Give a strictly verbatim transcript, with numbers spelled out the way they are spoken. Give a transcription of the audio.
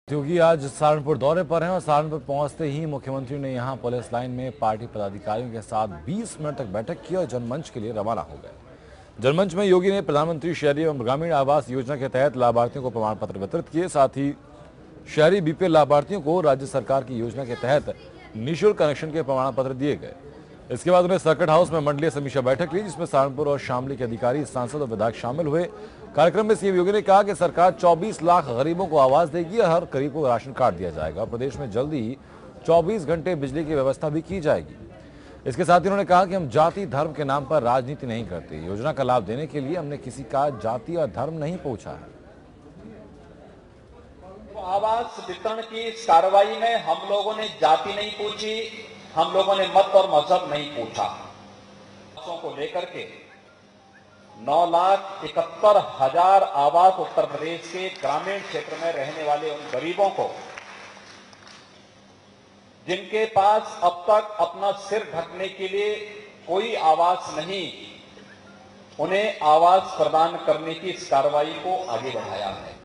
योगी आज सहारनपुर दौरे पर हैं और सहारनपुर पहुंचते ही मुख्यमंत्री ने यहां पुलिस लाइन में पार्टी पदाधिकारियों के साथ बीस मिनट तक बैठक की और जनमंच के लिए रवाना हो गए। जनमंच में योगी ने प्रधानमंत्री शहरी एवं ग्रामीण आवास योजना के तहत लाभार्थियों को प्रमाण पत्र वितरित किए। साथ ही शहरी बीपीएल लाभार्थियों को राज्य सरकार की योजना के तहत निःशुल्क कनेक्शन के प्रमाण पत्र दिए गए। इसके बाद उन्हें सर्किट हाउस में मंडलीय समीक्षा बैठक ली, जिसमें सहारनपुर और शामली के अधिकारी, सांसद और विधायक शामिल हुए। कार्यक्रम में सीएम योगी ने कहा कि सरकार चौबीस लाख गरीबों को आवास देगी और हर गरीब को राशन कार्ड दिया जाएगा। प्रदेश में जल्दी ही चौबीस घंटे बिजली की व्यवस्था भी की जाएगी। इसके साथ ही उन्होंने कहा कि हम जाति धर्म के नाम पर राजनीति नहीं करते। योजना का लाभ देने के लिए हमने किसी का जाति और धर्म नहीं पूछा है। आवास वितरण की इस कार्रवाई में हम लोगों ने जाति नहीं पूछी, हम लोगों ने मत और मजहब नहीं पूछा। को लेकर के नौ लाख इकहत्तर हजार आवास उत्तर प्रदेश के ग्रामीण क्षेत्र में रहने वाले उन गरीबों को, जिनके पास अब तक अपना सिर ढकने के लिए कोई आवास नहीं, उन्हें आवास प्रदान करने की इस कार्रवाई को आगे बढ़ाया है।